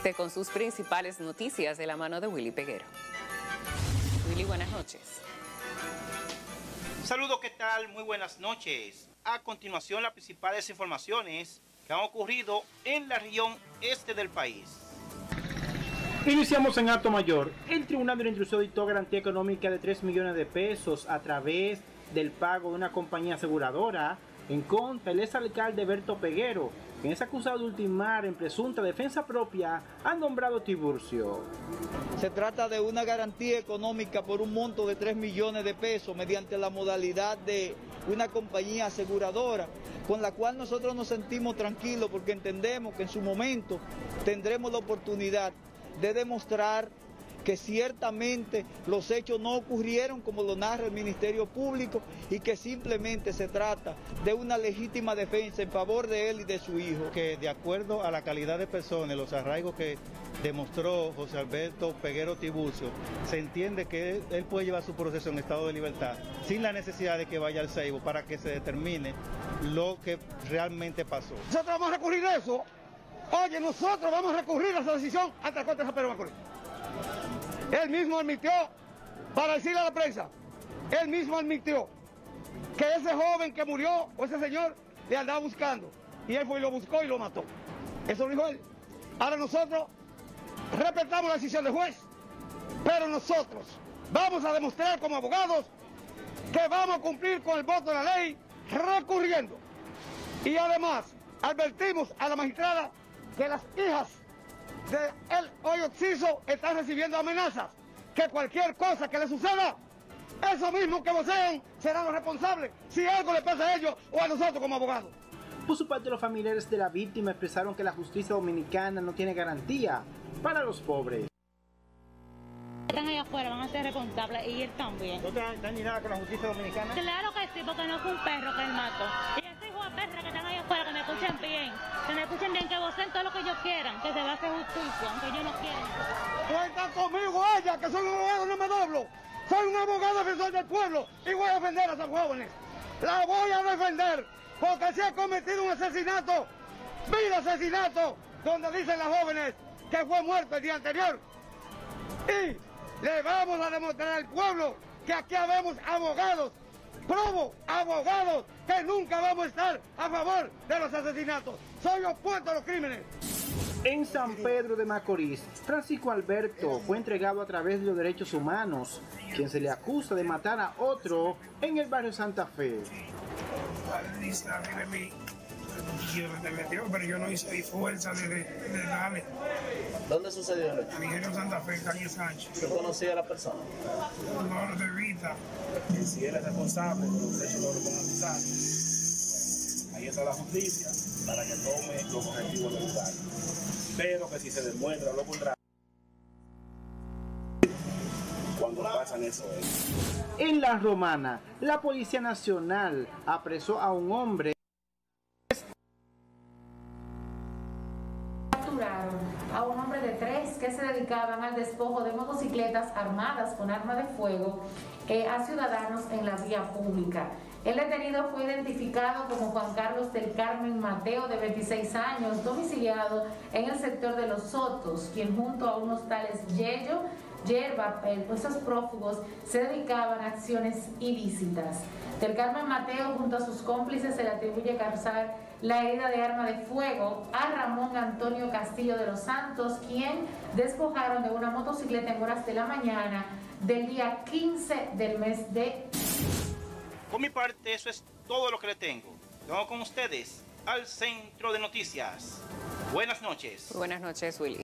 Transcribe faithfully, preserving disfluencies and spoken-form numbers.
Este con sus principales noticias de la mano de Willy Peguero. Willy, buenas noches. Saludos, ¿qué tal? Muy buenas noches. A continuación, las principales informaciones que han ocurrido en la región este del país. Iniciamos en Alto Mayor. El Tribunal de la Instrucción dictó garantía económica de tres millones de pesos a través del pago de una compañía aseguradora en contra del exalcalde Berto Peguero, quien es acusado de ultimar en presunta defensa propia al nombrado Tiburcio. Se trata de una garantía económica por un monto de tres millones de pesos mediante la modalidad de una compañía aseguradora, con la cual nosotros nos sentimos tranquilos porque entendemos que en su momento tendremos la oportunidad de demostrar que ciertamente los hechos no ocurrieron como lo narra el Ministerio Público y que simplemente se trata de una legítima defensa en favor de él y de su hijo. Que de acuerdo a la calidad de persona y los arraigos que demostró José Alberto Peguero Tiburcio, se entiende que él, él puede llevar su proceso en estado de libertad sin la necesidad de que vaya al Seibo para que se determine lo que realmente pasó. Nosotros vamos a recurrir a eso. Oye, nosotros vamos a recurrir a esa decisión hasta la Corte de San Pedro de Macorís. Él mismo admitió, para decirle a la prensa, él mismo admitió que ese joven que murió, o ese señor, le andaba buscando. Y él fue y lo buscó y lo mató. Eso lo dijo él. Ahora nosotros respetamos la decisión del juez, pero nosotros vamos a demostrar como abogados que vamos a cumplir con el voto de la ley recurriendo. Y además advertimos a la magistrada que las hijas de el hoyo Ciso están recibiendo amenazas, que cualquier cosa que le suceda, eso mismo que vocean serán los responsables si algo le pasa a ellos o a nosotros como abogados. Por su parte, los familiares de la víctima expresaron que la justicia dominicana no tiene garantía para los pobres. Están allá afuera, van a ser responsables y él también. ¿No están ni nada con la justicia dominicana? Claro que sí, porque no fue un perro que él mató. Y ese hijo de perra que están allá afuera, que me escuchen bien, que me escuchen bien, que vocen todo lo que ellos quieran, que se va a hacer justicia, aunque ellos no quieran. Cuentan conmigo ella, que soy un abogado, no me doblo. Soy un abogado defensor del pueblo y voy a defender a esos jóvenes. La voy a defender porque se ha cometido un asesinato, vil asesinato, donde dicen las jóvenes que fue muerto el día anterior. Y le vamos a demostrar al pueblo que aquí habemos abogados, probo abogados, que nunca vamos a estar a favor de los asesinatos. Soy opuesto a los crímenes. En San Pedro de Macorís, Francisco Alberto fue entregado a través de los derechos humanos, quien se le acusa de matar a otro en el barrio Santa Fe. Pero yo no hice fuerza de, de, de darle. ¿Dónde sucedió esto? En Ingenio Santa Fe, calle Sánchez. ¿Usted conocía a la persona? No, de vista. Y si él es responsable, los hechos no lo pueden acusar. Ahí está la justicia para que tome los objetivos del lugar. Pero que si se demuestra lo contrario, cuando pasan eso es. En La Romana, la Policía Nacional apresó a un hombre. Capturaron a un hombre de tres que se dedicaban al despojo de motocicletas armadas con arma de fuego eh, a ciudadanos en la vía pública. El detenido fue identificado como Juan Carlos del Carmen Mateo, de veintiséis años, domiciliado en el sector de Los Sotos, quien junto a unos tales Yello, Yerba, eh, esos prófugos, se dedicaban a acciones ilícitas. Del Carmen Mateo, junto a sus cómplices, se le atribuye causar la herida de arma de fuego a Ramón Antonio Castillo de los Santos, quien despojaron de una motocicleta en horas de la mañana del día quince del mes de... Por mi parte, eso es todo lo que le tengo. Vamos con ustedes al Centro de Noticias. Buenas noches. Buenas noches, Willy.